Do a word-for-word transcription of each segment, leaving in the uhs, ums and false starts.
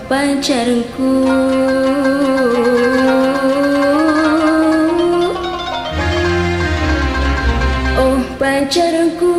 pacarku. Oh pacarku,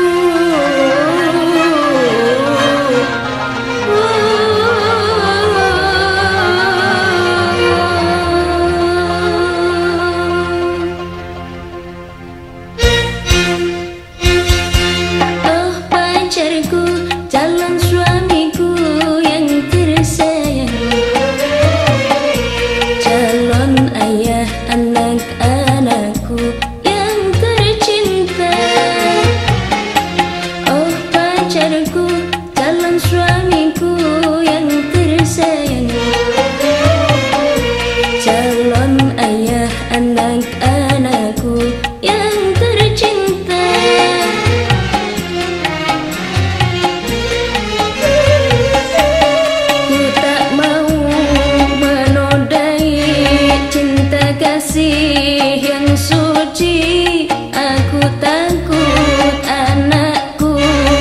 anak-anakku yang tercinta. Oh pacarku, calon suamiku yang tersayang, calon ayah anak-anakku yang tercinta. Ku tak mau menodai cinta kasih yang suci. Aku takut anakku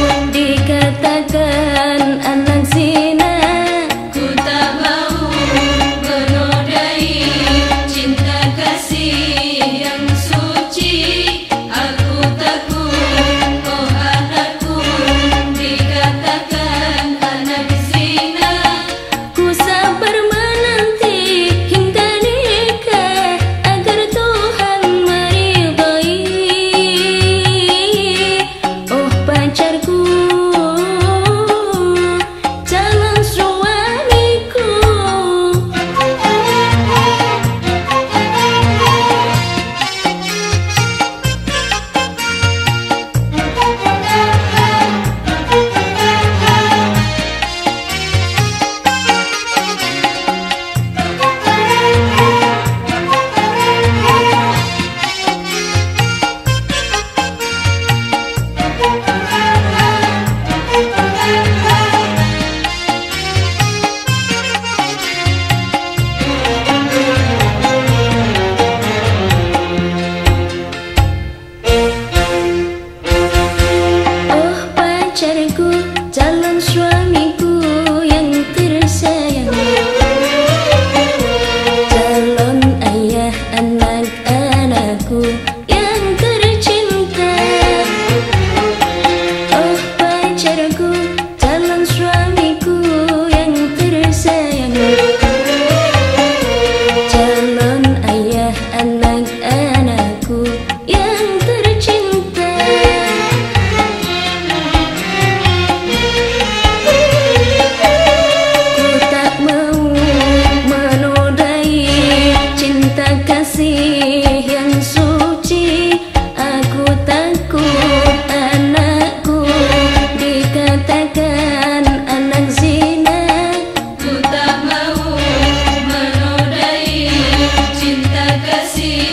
dikatakan anak zina. Ku tak mau menodai cinta kasih yang suci. Aku takut oh anakku dikatakan anak zina. Ku sabar menanti hingga nikah agar Tuhan meridhai. Oh pacarku, calon suamiku. Pacarku, calon suamiku yang tersayang, calon ayah anak-anakku yang tercinta. Oh pacarku, calon suamiku yang tersayang, calon ayah anak-anakku yang tercinta. Kasih yang suci, aku takut anakku dikatakan anak zina. Ku tak mau menodai cinta kasih